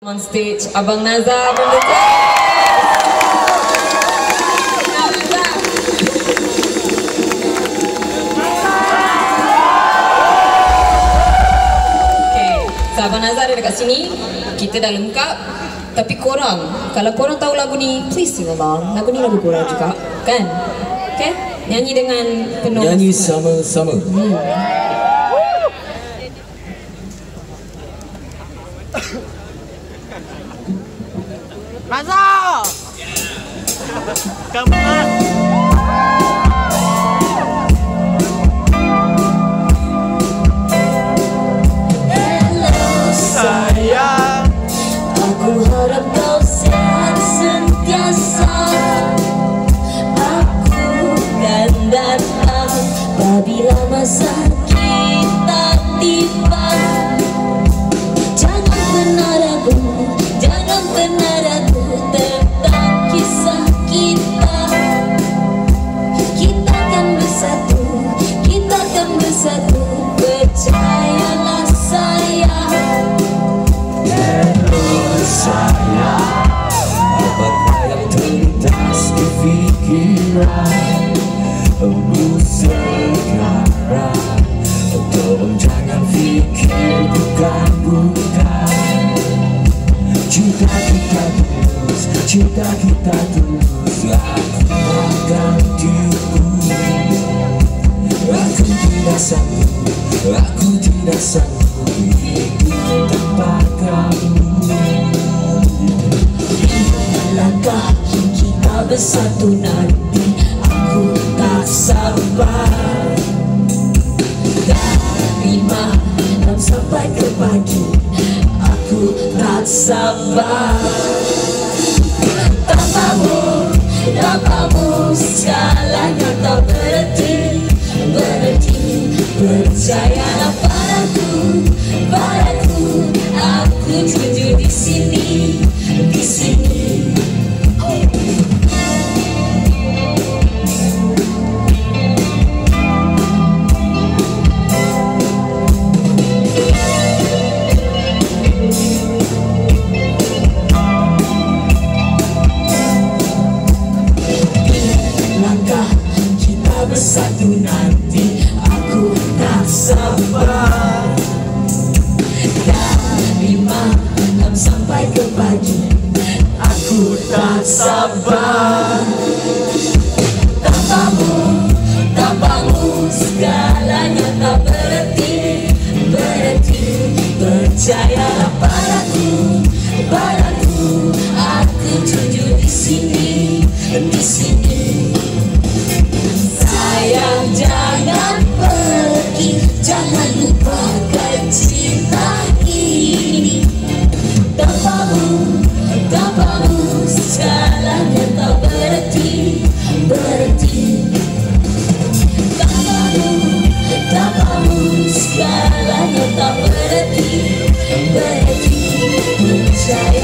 On stage, Abang Nazar Pendekat. Okay, so Abang Nazar ada dekat sini. Kita dah lengkap. Tapi korang, kalau korang tahu lagu ni, please sing along. Lagu ni lagu korang juga, kan? Okay, nyanyi dengan penuh. Nyanyi sama-sama. Nazar! Come on! Hello sayang, aku harap kau sehat sentiasa. Aku kan datang apabila masa kita tiba. Jangan pernah ragu, jangan pernah ragu tentang kisah kita. Kita kan bersatu, kita kan bersatu, percayalah sayang. Hello sayang, apakah yang terlintas di pikiran sekarang? Tolong jangan fikir bukan. Cinta kita tulus, cinta kita tulus. Aku akan tipu. Aku tidak sanggup hidup tanpa kamu. Langkah kita bersatu nanti, aku tak sabar. Dari malam sampai ke pagi, aku tak sabar. Tanpamu segalanya tak berhenti. Percayalah padaku, aku jujur di sini. Langkah kita bersatu nanti, aku tak sabar. Dari malam sampai ke pagi, aku tak sabar. Tanpamu segalanya tak berhenti. Percayalah padaku, aku jujur di sini. Sayang jangan pergi, jangan lupakan cinta ini. Tanpamu segalanya tak berhenti. Tanpamu segalanya tak berhenti. Percaya